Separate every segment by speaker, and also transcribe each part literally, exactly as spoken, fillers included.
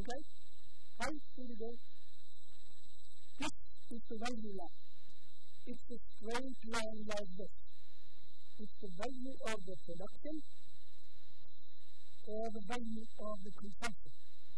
Speaker 1: Okay? How should it go? This is the value line. It's a straight line like this. It's the value of the production or the value of the consumption.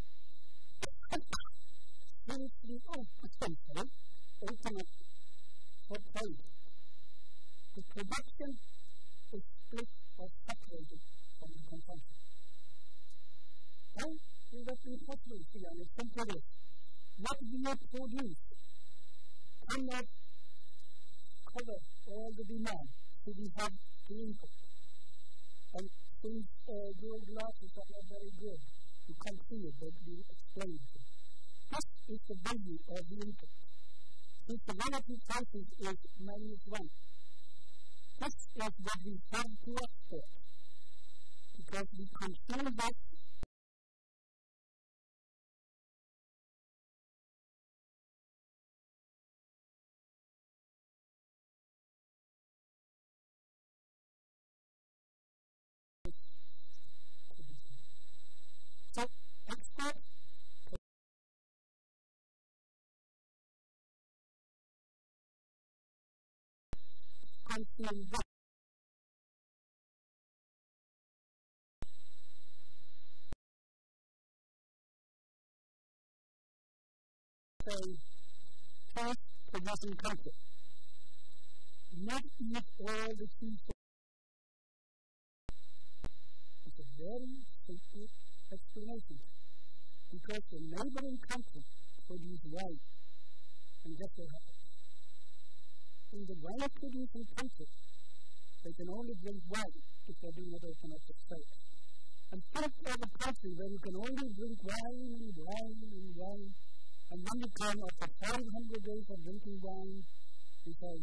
Speaker 1: Since the essentially ultimate for trade, the production is split or separated from the consumption. Well, let me put this here and it's simple this. What we produce cannot cover all the demand, so we have to input. And since uh, your glasses are not very good, you can't see it, but we explain it. This is the value of the input. Since the relative prices is minus one, this is what we have to export. Because we consume that so export consume that. So, first producing country. Not eat all the seeds. It's a very simple explanation. Because the neighboring country produce wine, and that's what happens. In the wine producing country, they can only drink wine if they do not open up the state. And think of a country where you can only drink wine and wine and wine, and then you come after five hundred days of drinking wine and say,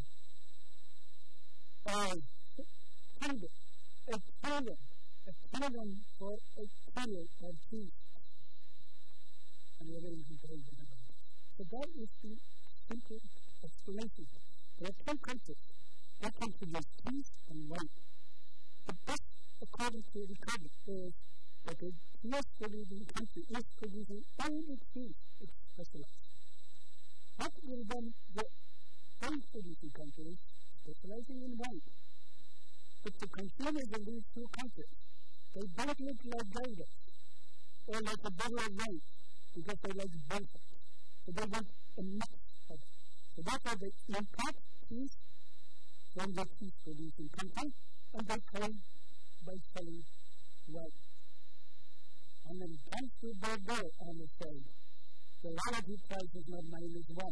Speaker 1: oh, kingdom, a kingdom, a kingdom for a kilo of cheese. And you're willing to pay the number. So that is the simple explanation. There are two countries. One country is cheese and wine. The best, according to the cover, is that the cheese producing country is producing only cheese. It's specialized. What will then the wine producing countries specializing in wine? But the consumers in these two countries, they don't look like David or like a bottle of wine because they like both. So they want a mix of it. So that's why they import cheese from the cheese producing country and they pay by selling wine. And then comes to Bordeaux, I must say, the relative price is not minus one.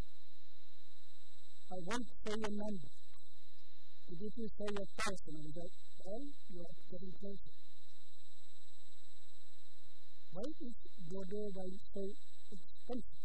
Speaker 1: I won't say a number. But if you say a thousand, I was like, well, you are getting closer. Why is Bordeaux wine so expensive?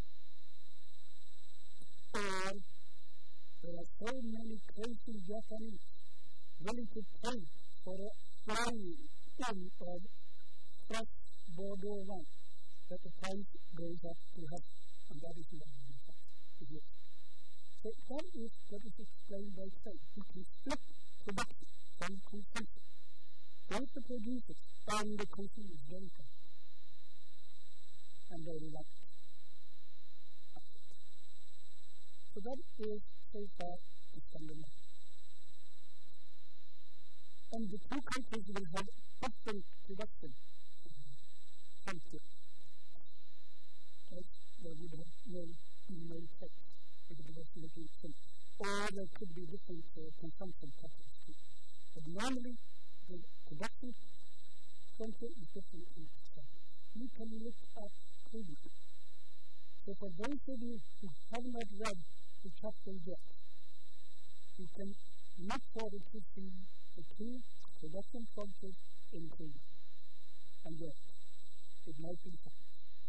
Speaker 1: Or there are so many crazy Japanese willing to pay for a flying in of fresh Bordeaux wine that the price goes up to heaven, and that is what we have. So that is what is explained by trade. You can split production from consumption. Both the producers and the consumers benefit, and they like it. So that is so far the fundamental. And the two countries will have different production countries. There would have no email text if it was looking simple. Or there could be different uh, consumption patterns too. But normally, the production country is different from the consumption. You can look at previous. So for those of you who have not read the chapter yet, you can look forward to see the two production functions in Kenya. And yes, it might be fun.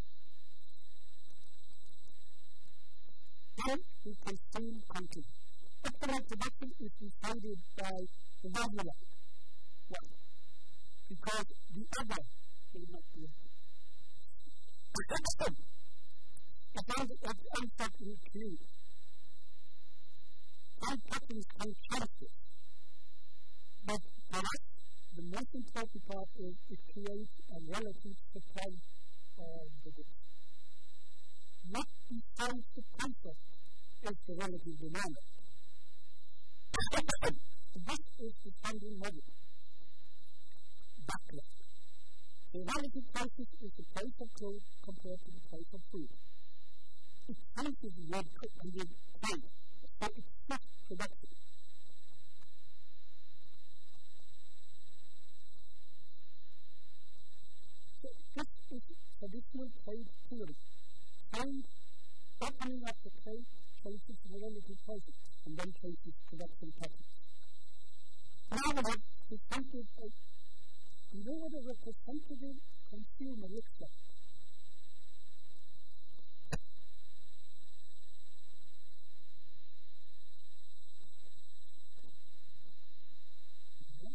Speaker 1: Then we can see continue. Excellent production is decided by the value line. Why? Because the other will not be able to. It is uncertain clean. Some patterns can change it. But for us, the most important part is it creates a relative supply of the a relative denominator. This is the funding model. Backlog. The relative prices is the price of clothes compared to the price of food. It changes the word and the trade, so it's not production. So this is traditional trade theory. Trade, opening up the trade, changes the relative prices, and then changes production patterns. Now we have presented a You know what a representative consumer looks like? Okay.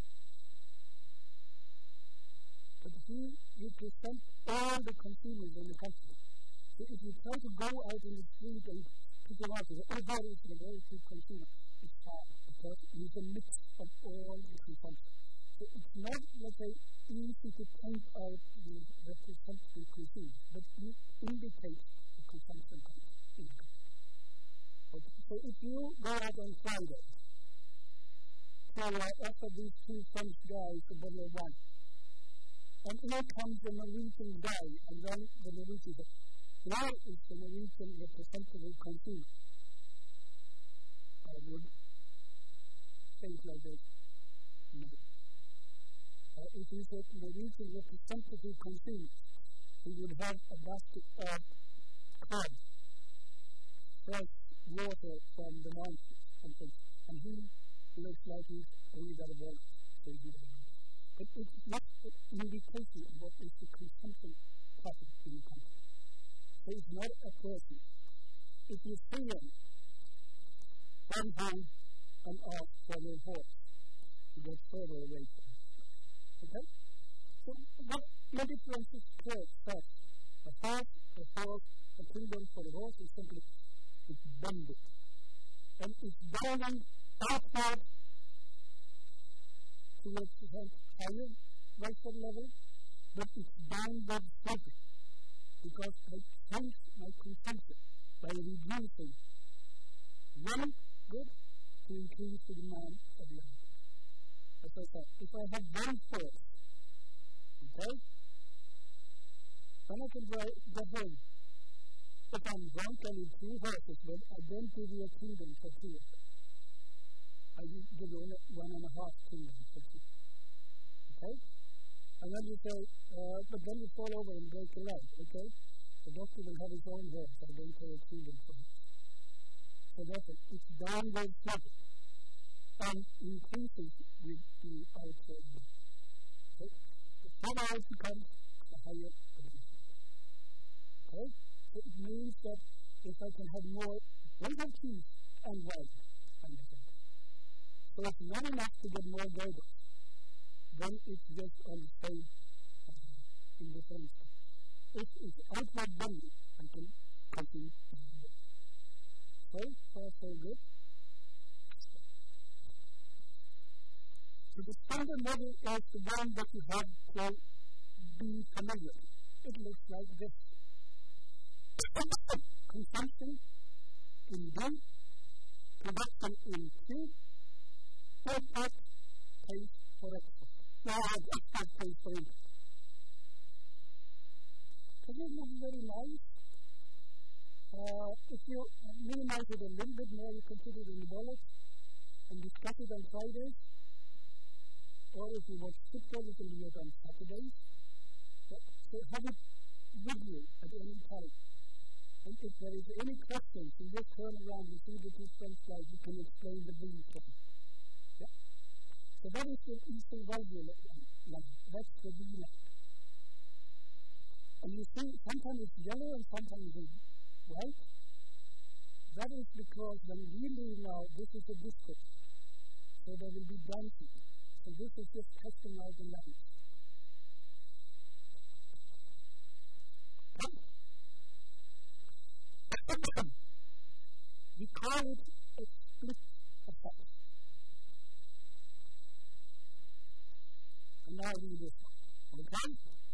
Speaker 1: But here you present all the consumers in the country. So if you try to go out in the street and people out there, oh, there is a relative consumer, it's hard because it's a mix of all the consumption. So it's not, let's say, easy to point out the representative consumer, but you indicate the consumption in the country. Okay. So if you go out on Friday, so I offer these two French guys a bottle of wine, and here comes the Norwegian guy, and then the Norwegian says, where is the Norwegian representative consumer? I would think like this. No. Uh, if you said Norwegian representative consumers, we would have a basket of crab, fresh water from the mountains, and things. And he looks like he's only got a wallet, so he's not a wallet. But it's not an indication of what is the consumption pattern in the country. So it's not a person. If you see him, one hand and off from your horse, you get further away from him. Okay? So what the difference is clear first. A horse, a horse, a kingdom for the horse is simply it's bending. And it's bending outward towards the higher rightful level, but it's downward sloping because they change my consumption by reducing one good to increase the demand of the other. As I said, if I have one horse, okay, then I can go, go home. If I'm drunk, I need two horses, but I don't give you a kingdom for two of them. I give you one and a half kingdoms for two. Okay? And then you say, uh, but then you fall over and break your leg, okay? The doctor will have his own horse, I don't pay a kingdom for it. So therefore, it's downward sloping and increases with the outside body. So the further out you come, the higher the distance. Okay? So it means that if I can have more golden cheese and white, I'm the same. So it's not enough to get more golden. Then it's just on the same uh, in the same state. If it's outward bending, I can continue. So far so good. So the standard model is the one that you have to be familiar with. It looks like this. Consumption in D, production in Q, import pays for export. Now I have export pays for import. So this is very nice. Uh, if you minimize it a little bit more, you can put it in the wallet and discuss it on Fridays. Or if you watch football, you can do it on Saturdays. So, so have it with you at any time. And if there is any questions, you just turn around and see the two French slides, you can explain the blue thing. Yeah? So that is the Eastern value line. That's the blue line. And you see, sometimes it's yellow and sometimes it's white. That is because when we leave now, this is a district. So there will be branches. So this is just testing out the lines. We call it a split effect. And now read this one. Okay?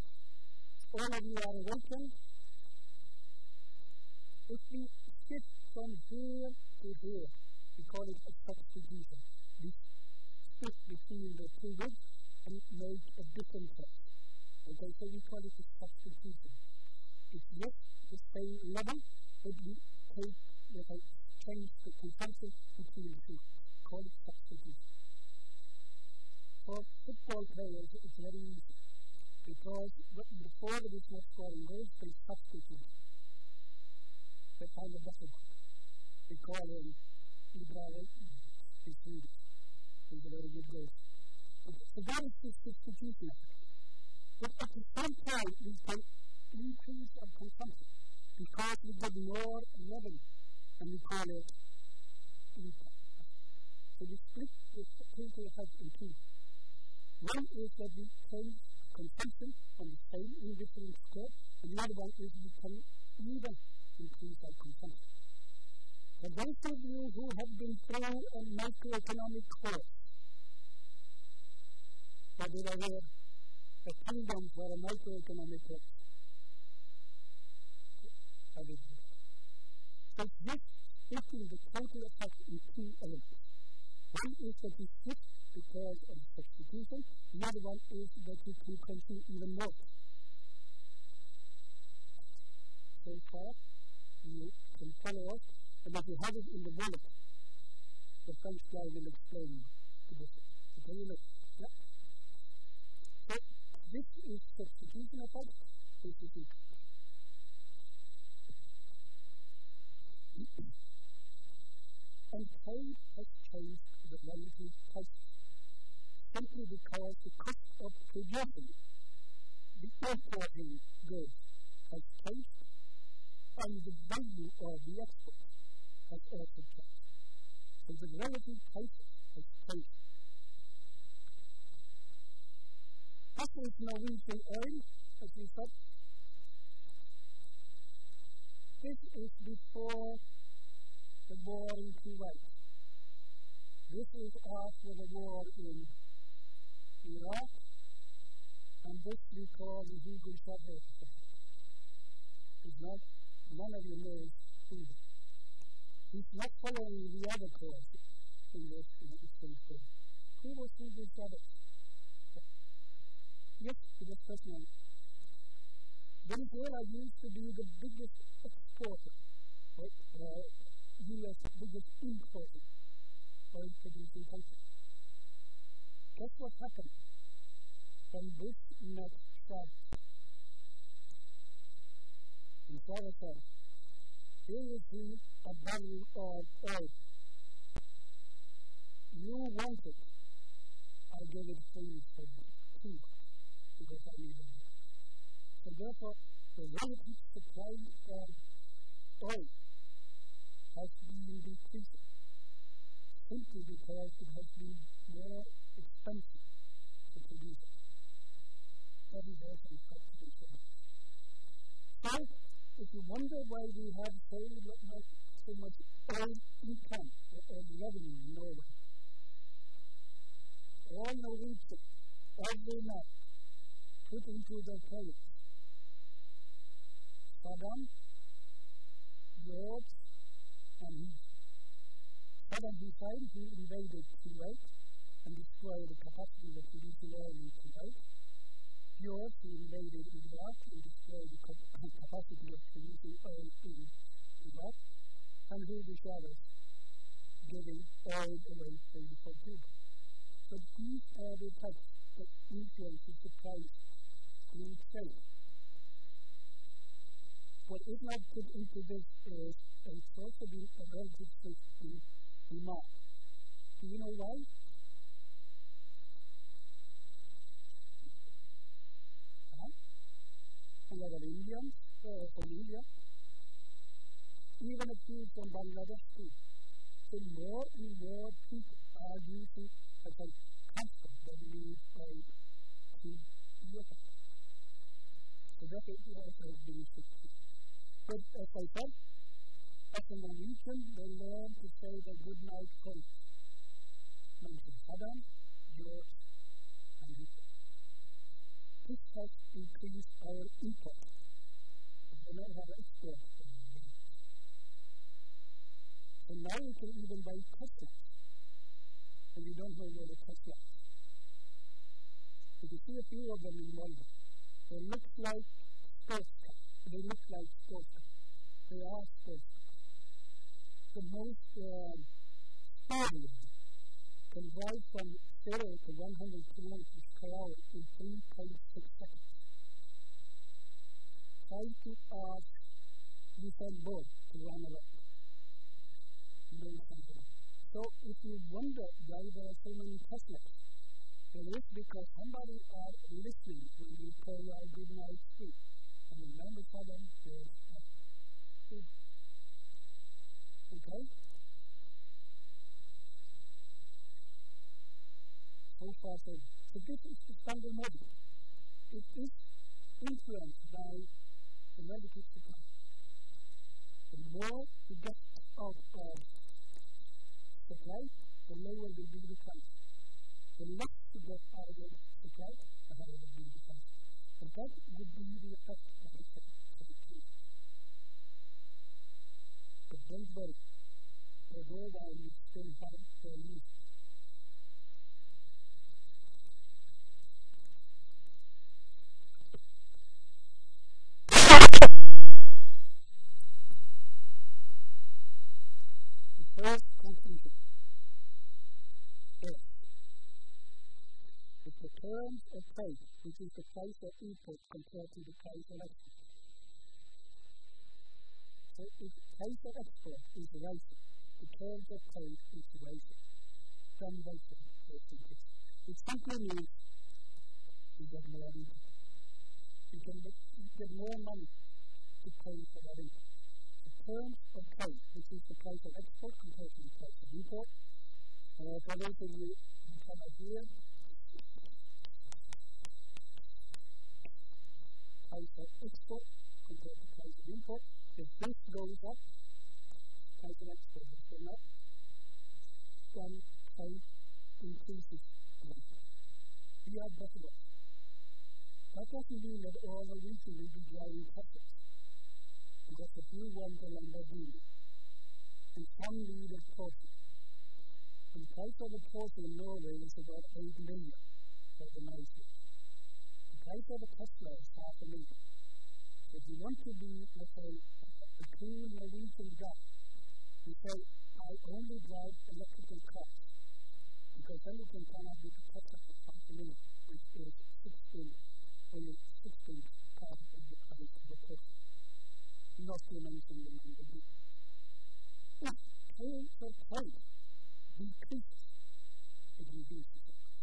Speaker 1: All of you are welcome. If we shift from here to here. We call it a substitution. We split between the two widths and make a different text. Okay, so we call it a substitution. It's not the same level, but we take the change the consensus between the two. Call it substitution. For football players, it's very easy. Because the forward is not scoring goals, they substitute. They find a better one. They call him Ibrahim. He's Swedish. He's a very good goal. So that is the substitution. But at the same time, we can increase our consumption because we get more revenue, and we call it income. So we split the total effect in two. One is that we change consumption on the same in different scope, and the other one is we can even increase our consumption. For those of you who have been through a macroeconomic course, or did I hear a kingdom for a macroeconomic course? I did that. So this splitting the total effect in two elements. One is that we split because of substitution, the other one is that we can consume even more. So far, you can follow us, and if you have it in the bullet, the French guy will explain the difference. Okay, you know? Yeah. So this is substitution effect, this is it. And trade has changed the relative prices, simply because the cost of producing the importing goods has changed, and the value of the export has also changed. So the relative prices has changed. This is Norwegian oil, as we said. This is before the war in Kuwait. This is after the war in Iraq, and this we call the Hugo Chavez. It's not, none of you knows Hugo. He's not following the other course in this, in this thing. Who was Hugo Chavez? Yes, it was personal. Venezuela used to be the biggest exporter, or uh, U S biggest importer, oil producing country. Guess what happened when Bush met Chavez? And Chavez said, here is the value of oil. You want it, I give it for you for two, because I need it. So therefore, the relative supply of oil has been decreasing, simply because it has been more expensive to produce it. That is also a practical thing. So, if you wonder why we have so much, so much oil income or oil revenue in Norway, all Norwegians, every night, put into their payers Saddam, George, and he. Saddam Hussein, who invaded Kuwait and destroyed the capacity of producing oil in Kuwait. George, who invaded Iraq and destroyed the capacity of producing oil in Iraq. And Hugo Chavez, giving oil away for Cuba. So these are the types that influence the price in trade. What is not put into this is a also be a relative shift in demand. Do you know why? Huh? And other Indians uh, from India, even a few from Bangladesh too. So more and more people are using as a custom that we need to look at. So that is also has been shifted. But as I said, as a Norwegian, they learn to say the good night calls. Mention Saddam, George, and Hitler. This has increased our import. We now have export. And now you can even buy Teslas, and you don't know where the Tesla is. If you see a few of them in London, they look like sports cars. They look like sports cars. They are sports cars. The most um, speedy can drive from zero to one hundred kilometers per hour in three point six seconds. Try to ask Usain Bolt to run around. So if you wonder why there are so many Teslas, it is because somebody are listening when you pray out good night sleep. And remember for them is food. Okay? So far so good. So this is the standard model. It is influenced by the relative supply. The more you get out of supply, the lower will be the price. The less you get out of supply, the higher will be the price. And that would be the effect of the trend. But don't worry, the goal line is still hard for you. The first conclusion is if the terms of trade, which is the price of import compared to the price of export. So if the price of export is rising, the terms of trade is rising. Then rising is increasing. It simply means you get more income. You can get more money to pay for that income. The terms of trade, which is the price of export compared to the price of import, uh, for those of you who cannot hear, price of export compared to price of import. If this goes up, price of export is going up, then trade increases again. We are better off. That doesn't mean that all the region will be driving profits. Because if you want a Lamborghini, and some need a Porsche, and the price of a Porsche in Norway is about eight million for the nice one. The price of a Tesla is half a million. So if you want to be, let's say, a cool Norwegian guy, you say, I only drive electrical cars, because then you can come up with a Tesla for half a million, which is sixteen, only sixteen cars of the price of a Porsche. Not to mention the Lamborghini. If terms of trade decreases, it reduces the price.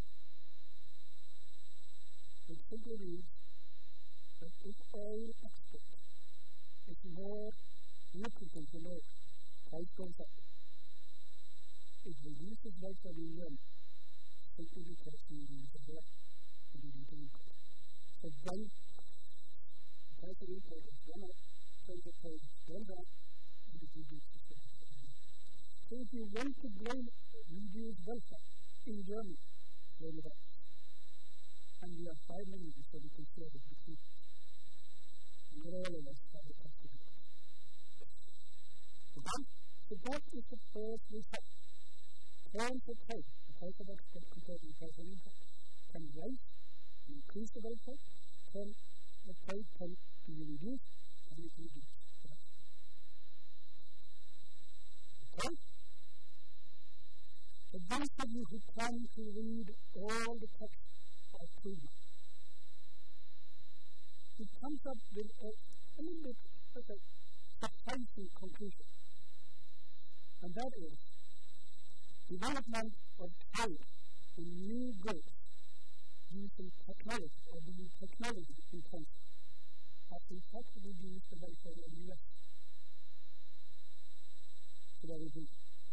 Speaker 1: It simply means that if oil export is more lucrative than oil, price goes up. It reduces price of oil simply because you use the oil and you use the import. So then, the price of import is one up, terms of trade is one down, and it reduces the price of oil. So if you want to blame reduce welfare in Germany, blame it up. And we are five million, so we can share it between us. And not all of us have the possibility. Okay? So that is the first result. Terms of trade, the price of export compared to the price of import, can rise and increase the welfare. Terms of trade can be reduced and it can reduce the welfare. Okay? So those of you who plan to read all the text of Friedman, it comes up with a, a little bit, let's say, surprising conclusion. And that is, development of trade in new goods using technology or being technology intensive has in fact reduced the welfare of the U S. So that is it.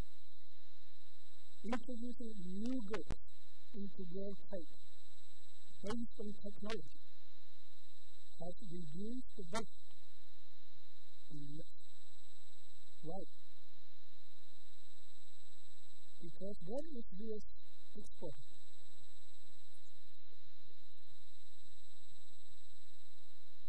Speaker 1: Introducing new goods into world trade based on technology has reduced the welfare in the U S. Why? Because what is U S exporting?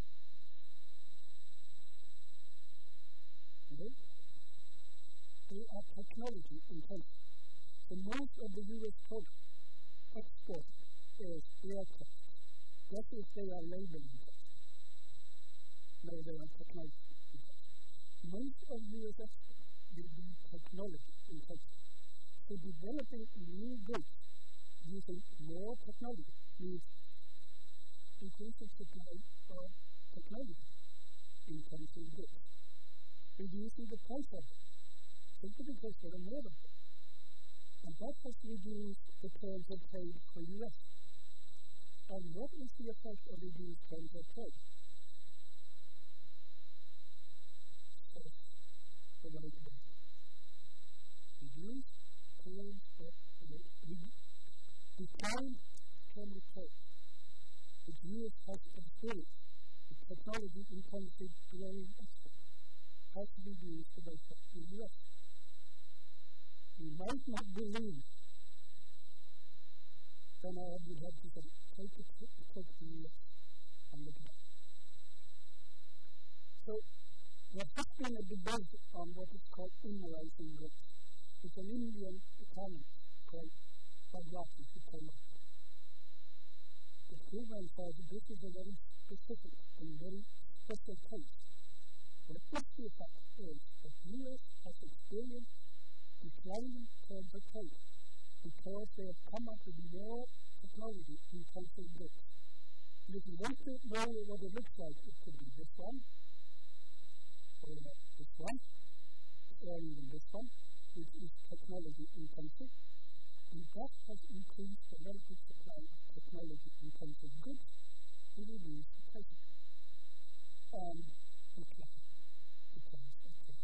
Speaker 1: Okay? They are technology intensive. So most of the U S product export is aircraft. That is, they are labor intensive. No, they are technology intensive. Most of U S export will be technology intensive. So developing new goods using more technology means increasing supply of technology intensive goods, reducing the price of it, simply because there are more of it. And that has reduced the terms of trade for U S. And what is the effect of reduced terms of trade? So, what is it? Reduced terms of trade, declined terms of trade. The U S has experienced the technology intensive growing export has reduced the effect in the U S. You might not believe, then I would have to say, take it to the U S and look at it. So, there has been a debate on what is called in-rising goods. It's an Indian economist called Bhagwati who came up with it. The proven says this is a very specific and very special case. What is the effect is that the U S has experienced declining terms of trade because they have come up with more technology intensive goods. And if you want to know what it looks like, it could be this one, or this one, or even this one, which is technology intensive. And that has increased the relative supply of technology intensive goods and reduced the prices and declined the terms of trade.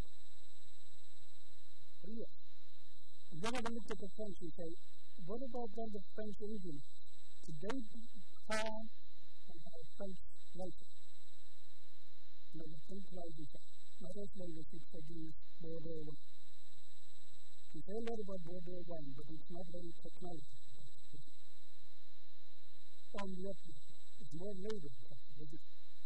Speaker 1: So yes. And then I look at the French and say, what about then the French engineers? Did they become a French license? No, the French license, not as long as it's produced Bordeaux wine. You say a lot about Bordeaux wine, but it's not very technology. On the other hand, it's more labor intensive.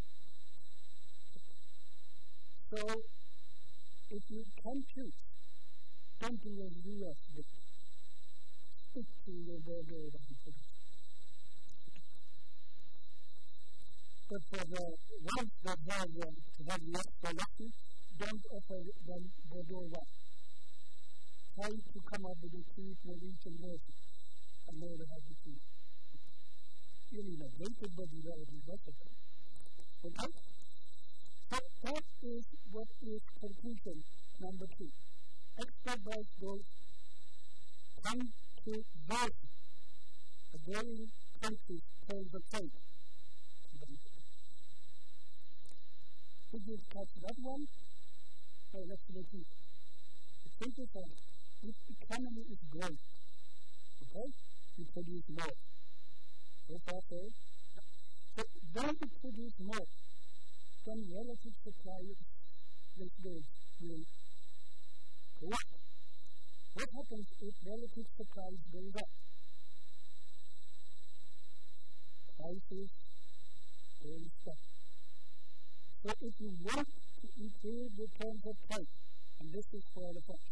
Speaker 1: So, if you can choose, don't do as U S did. Stick to your Bordeaux wine production. But for the ones that have um, have less quality, don't offer them Bordeaux wine. Try to come up with a cheap Norwegian version. I know they have to see. You need a basic body relative recipe. Okay? So that is what is conclusion number two. Export price goes come to value. A growing country terms of trade. Did you catch that one? No, let's repeat it. The simple point, if the economy is growing, okay, you produce more. So far, so. So when you produce more, then relative supply of these goods will go up. What happens if relative supply goes up? Prices will stop. So if you want to improve the terms of trade, and this is for the French,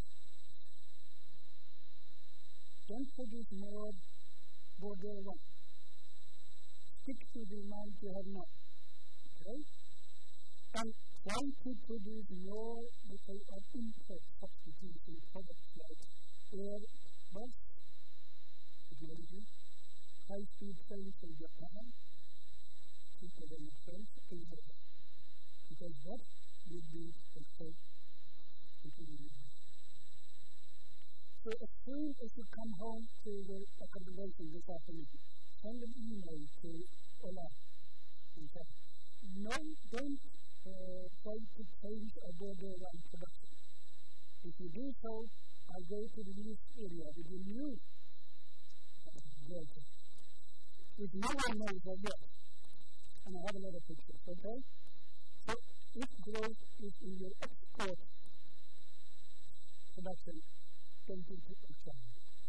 Speaker 1: don't produce more Bordeaux wine. Stick to the amount you have now. Okay? And try to produce more, let's say, of import substitution products like Airbus technology, high-speed trains from Japan, quicker than the French, things like that. Because that would be the first continuing. So as soon as you come home to the accommodation this afternoon, send an email to Olaf and say, no, don't uh, try to change a Bordeaux wine production. If you do so, I'll go to the news area with the new Georgia. If no one knows that yet, and I have a lot of pictures, okay? So if growth is in your export production, don't do it in China.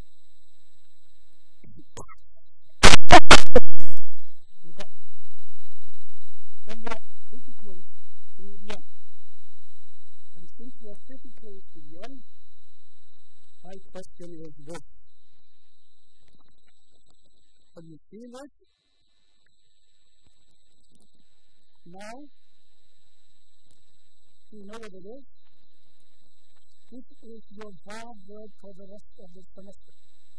Speaker 1: Okay. Then we are pretty close to the end. And since we are pretty close to the end, My question is this. Have you seen it? Now, you know what it is? This is your hard work for the rest of the semester.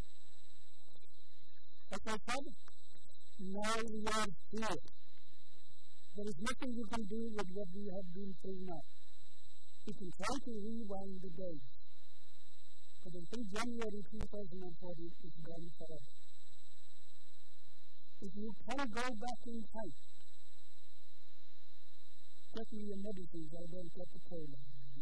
Speaker 1: Like I said, now we are here. There is nothing you can do with what we have been through now. You can try to rewind the days, but until January twenty forty, it's gone forever. If you can go back in time, get me your medicines, I don't get the cold.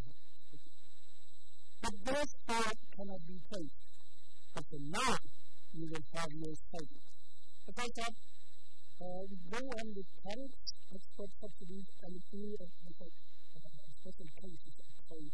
Speaker 1: But those thoughts cannot be changed. But for now, you will have your savings. As I said, uh, we go on with tariffs, export subsidies, and a few of the uh, special cases of trade.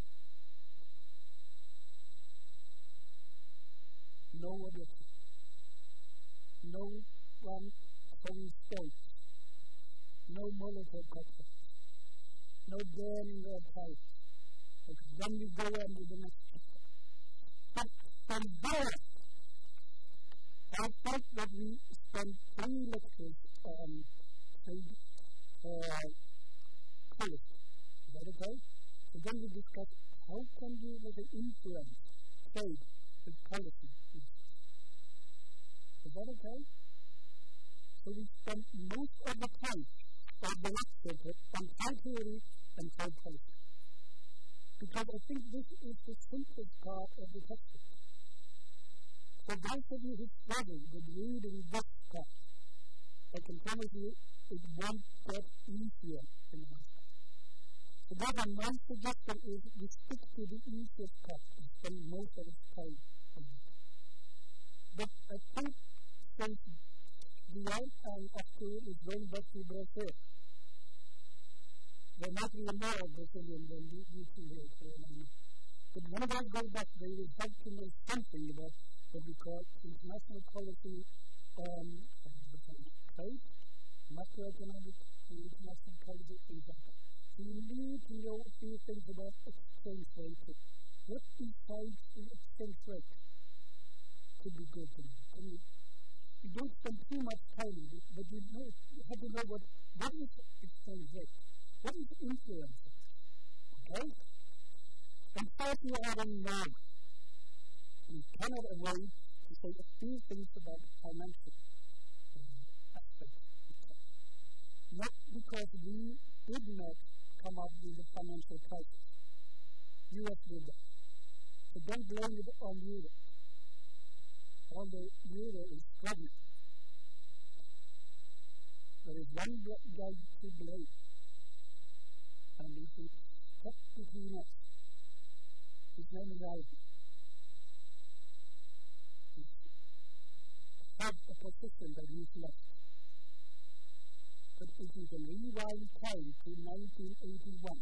Speaker 1: No addition. No one home state. No Molotov cocktails. No burning of pipes. Because then we go on with the next chapter. But from there, I thought that we spent three lectures on trade uh, policy. Is that okay? So then we discussed how can we like, influence trade with policy issues. Is that okay? So we spent most of the time of the lecture on trade theory and trade policy. Because I think this is the simplest part of the textbook. For those of you who struggle with reading this part, I can promise you it won't get easier in the next part. So therefore, my suggestion is we stick to the easiest part and spend most of its time on it. But I think since the outcome of school is going back to Brazil, there might be more of Brazilian than we used to hear for a moment. But when I go back, they will have to know something about what we call international policy on trade, macroeconomic and international policy, things like that. So you need to know a few things about exchange rate. What decides the exchange rate could be good to know. I mean, you don't spend too much time on it, but you, know, you have to know what, what is exchange rate? What is influence? Okay? And first you are on now. You cannot avoid to say a few things about the financial uh, aspect. Not because we did not come up with the financial crisis. U S did that. So don't blame it on Europe. Although Europe is struggling. There is one guy to blame. And if we talk between us, his name is Alvin. He had a position that he's left. But if you can rewind time to nineteen eighty-one,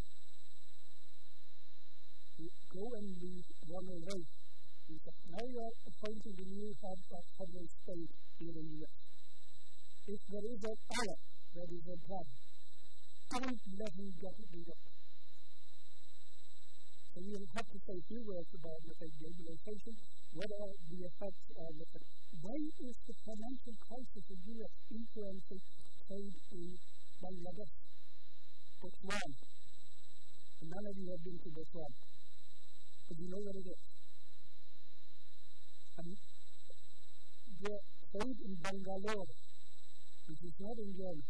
Speaker 1: you go and read Ronald Reagan. He said, now you are appointing the new head of federal state here in the U S. If there is an error, there is a problem. Don't let him get it wrong. So you will have to say a few words about, let's say, globalization, what are the effects of, let's say, why is the financial crisis in the U S influencing trade in Bangladesh, Botswana? And none of you have been to Botswana, but you know what it is. And the trade in Bangalore, which is not in Germany,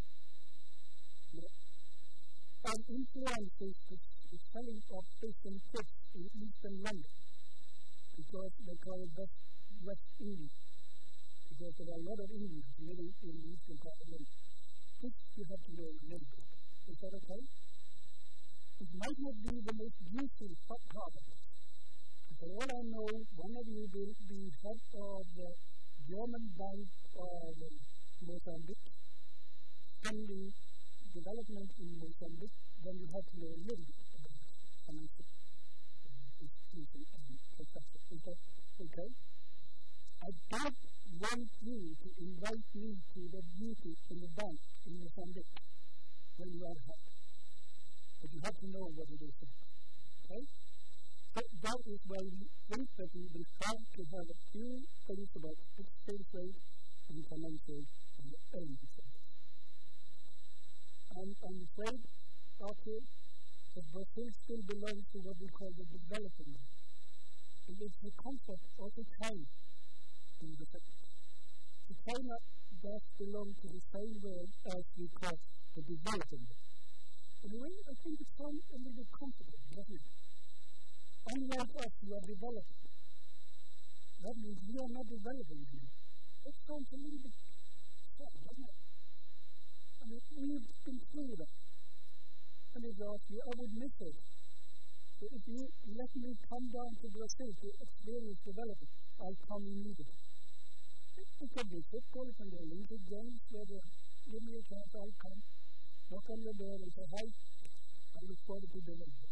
Speaker 1: and influences the, the selling of fish and chips in eastern London, because they call it West, West India, because there are a lot of Indians living in the eastern part of London. This you have to know a little bit. Is that okay? It might not be the most useful part of it. For all I know, one of you will be head of the German bank of Mozambique, funding development in Mozambique, then you have to know a little bit about financial institution and professor. Okay? I don't want you to invite me to the duty in the bank in Mozambique when you are head. But you have to know what it is. Okay? That, that is why we think that we will try to have a few things about exchange rate and financial and earnings rates. And I'm afraid, after, that Brazil still belongs to what we call the developing world. It is the concept of the China in the sector. The China does belong to the same world as we call the developing world. In a way, I think it sounds a little bit comfortable, doesn't it? Unlike us, we are developing. That means we are not developing anymore. It sounds a little bit sad, doesn't it? I mean, we've been through that. And if I ask you, I would miss it. So if you let me come down to Brazil to experience development, I'll come immediately. It, it can be football, it can be Olympic Games, where they give me a chance, I'll come. Knock on your door and say, hi, I look forward to development.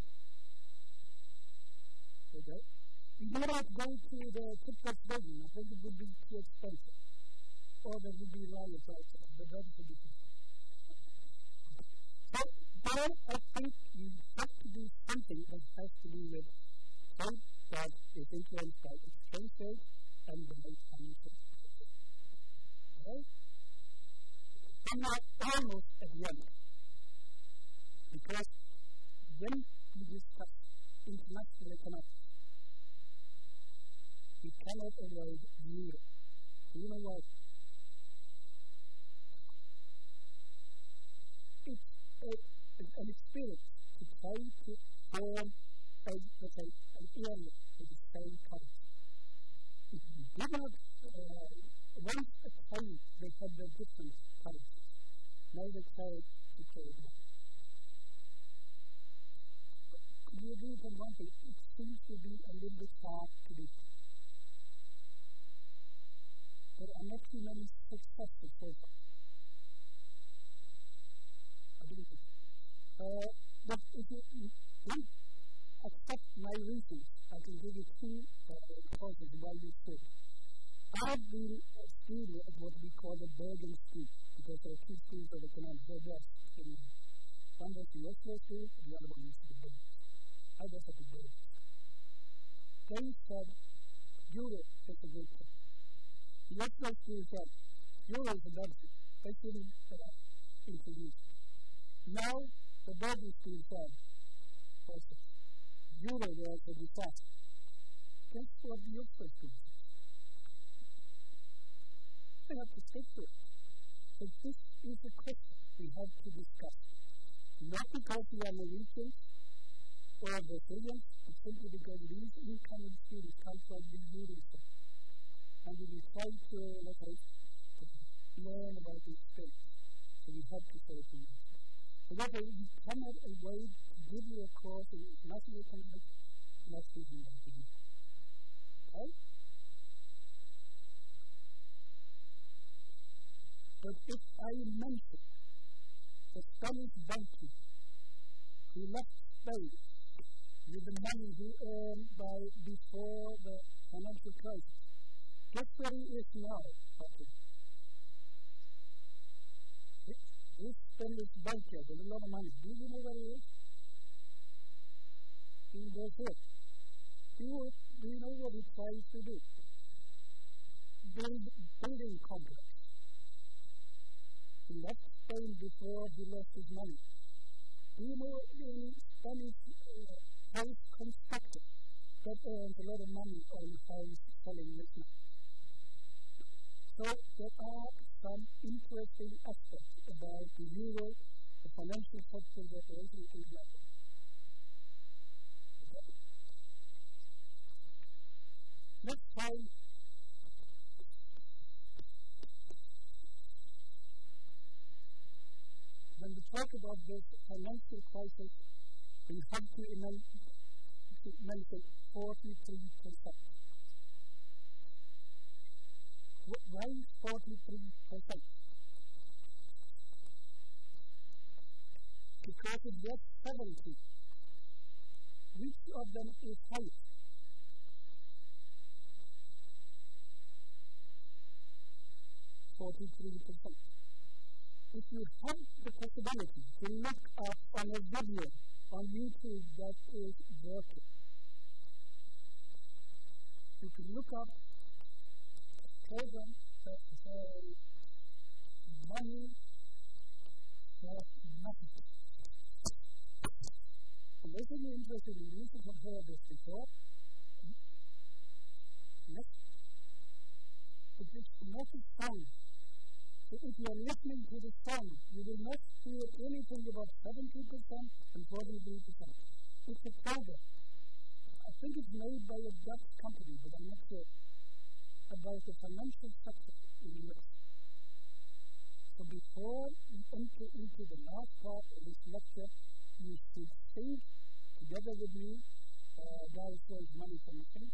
Speaker 1: Okay? We do not go to the football stadium. I think it would be too expensive. Or there would be riots outside. But that is a different thing. So, now I think we have to do something that has to do with trade that is influenced by exchange rate and the financial system. Okay? I'm now almost at the end. Because when we discuss international economics, we cannot avoid euro. Do you know why? It's a, an experience to try to form a, let's say, an area with the same currency. If you do not, uh, once a time they had their different currencies, now they try to trade one. Could you agree upon one thing? It seems to be a little bit hard to do. There are not too many successful so far. I believe it. Uh, but if you don't accept my reasons, I can give you two uh, causes why you should. I've been a student of what we call the Bergen School, because there are two schools of economics. There was in one was the Oslo School, and the other one was the Bergen. I was at the Bergen. They said, Europe is a good thing. The Oslo School said, Europe is a bad thing. They shouldn't uh, introduce it. Now, the Bergen School said, Euro was a disaster. Guess what the Oslo School said? We have to stick to it. So this is a question we have to discuss. Not because we are Norwegians or Brazilians, but simply because these incoming students come from the Eurozone. And we will try to, let's say, learn about these states. So we have to say it in this. So therefore, we cannot avoid to give you a course in international economics, not speaking about it. Okay? But if I mention the Spanish banker who left Spain with the money he earned by before the financial crisis, guess where he is now? Okay. This Spanish banker with a lot of money, do you know where he is? In Brazil. Do you, do you know what he tries to do? Build building complex. He left Spain before he lost his money. Do you know any Spanish uh, house constructor that earns a lot of money on house selling this now? So there are some interesting aspects about the euro, the financial sector that are also interesting. Okay. Next time, when we talk about this financial crisis, we have to, to mention forty-three percent. Why forty-three percent? Because it was seventy. Which of them is higher? forty-three percent. If you have the possibility to look up on a video on YouTube that is working, You can look up programs that say money for nothing. And this is interesting. You should have heard this before. Next. It is not a song. So if you are listening to the song, you will not hear anything about seventy percent and forty-three percent. It's a program. I think it's made by a Dutch company, but I'm not sure, about the financial sector in the U S. So before you enter into the last part of this lecture, you should think together with me, uh, God says money for nothing.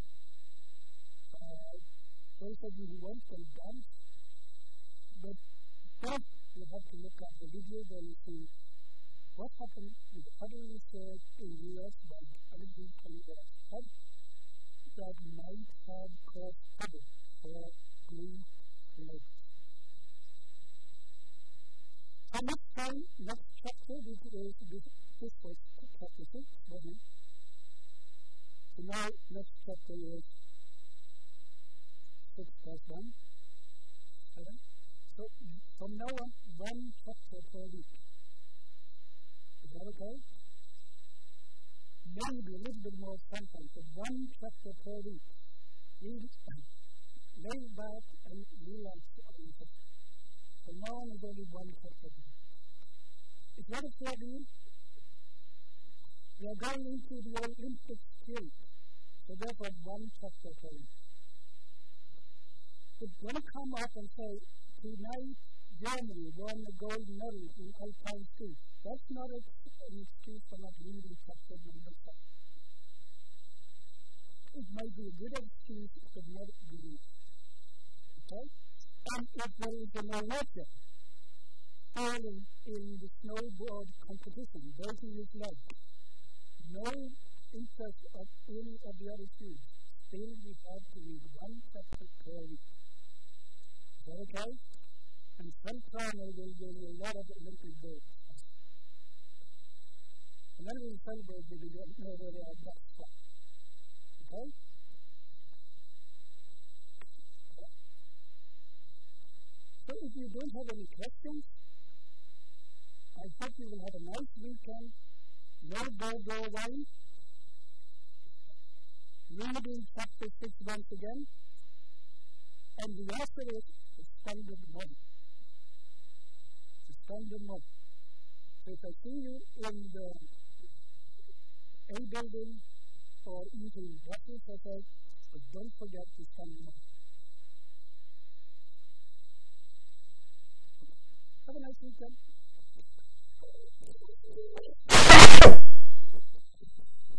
Speaker 1: Uh, those of you who won't can dance, but first you have to look at the video where you see what happened with the federal research in the U S by energy companies that might have caused trouble for green labor. So next time, next chapter, this is this, this was chapter six, wasn't it? So now next chapter is six plus one, seven. So from now on, one chapter per week. Is that okay? Maybe a little bit more sometimes, but one chapter per week. Read it, lay back and relax on the chapter. From now on is only one chapter. Is that okay for you? We are going into the Olympic Games, so therefore one chapter per week. It's going to come up and say, tonight Germany won the gold medal in alpine ski. That's not a, an excuse for not reading chapter number seven. It might be a good excuse, but not good enough. Okay? And if there is a Norwegian falling in the snowboard competition, breaking his leg, no interest of any of the other teams, still we have to read one chapter per week. Is that okay? And some farmer will win a lot of Olympic gold. And then we celebrate that we don't know where they are that far. Okay? So if you don't have any questions, I hope you will have a nice weekend. No go-go wine. Reading chapter six once again. And the answer is the standard model. The standard model. So if I see you in the A building or eating breakfast, I say, but don't forget the standard model. Have a nice weekend.